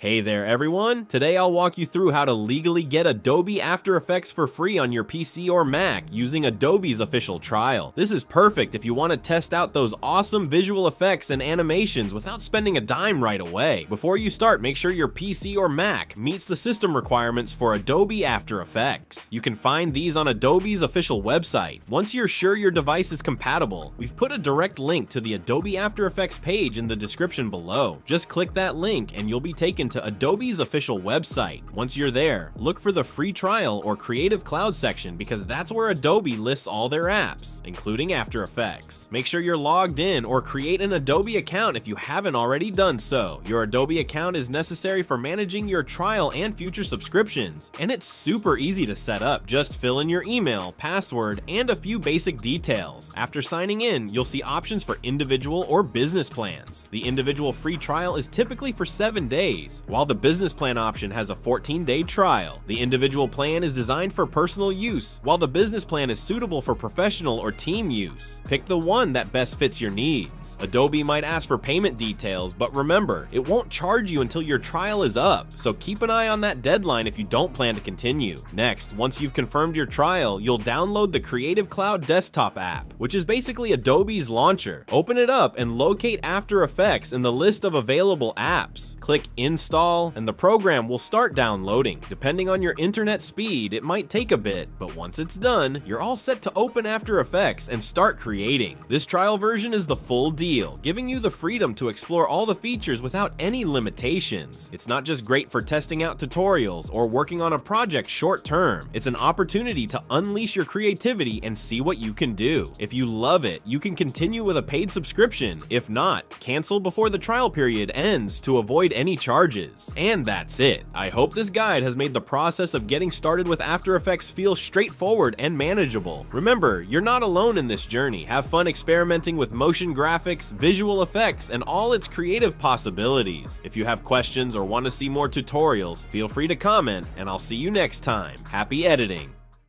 Hey there everyone! Today I'll walk you through how to legally get Adobe After Effects for free on your PC or Mac using Adobe's official trial. This is perfect if you want to test out those awesome visual effects and animations without spending a dime right away. Before you start, make sure your PC or Mac meets the system requirements for Adobe After Effects. You can find these on Adobe's official website. Once you're sure your device is compatible, we've put a direct link to the Adobe After Effects page in the description below. Just click that link and you'll be taken to Adobe's official website. Once you're there, look for the free trial or Creative Cloud section because that's where Adobe lists all their apps, including After Effects. Make sure you're logged in or create an Adobe account if you haven't already done so. Your Adobe account is necessary for managing your trial and future subscriptions, and it's super easy to set up. Just fill in your email, password, and a few basic details. After signing in, you'll see options for individual or business plans. The individual free trial is typically for 7 days, while the business plan option has a 14-day trial. The individual plan is designed for personal use, while the business plan is suitable for professional or team use. Pick the one that best fits your needs. Adobe might ask for payment details, but remember, it won't charge you until your trial is up, so keep an eye on that deadline if you don't plan to continue. Next, once you've confirmed your trial, you'll download the Creative Cloud desktop app, which is basically Adobe's launcher. Open it up and locate After Effects in the list of available apps. Click Install, and the program will start downloading. Depending on your internet speed, it might take a bit, but once it's done, you're all set to open After Effects and start creating. This trial version is the full deal, giving you the freedom to explore all the features without any limitations. It's not just great for testing out tutorials or working on a project short term. It's an opportunity to unleash your creativity and see what you can do. If you love it, you can continue with a paid subscription. If not, cancel before the trial period ends to avoid any charges. And that's it. I hope this guide has made the process of getting started with After Effects feel straightforward and manageable. Remember, you're not alone in this journey. Have fun experimenting with motion graphics, visual effects, and all its creative possibilities. If you have questions or want to see more tutorials, feel free to comment, and I'll see you next time. Happy editing!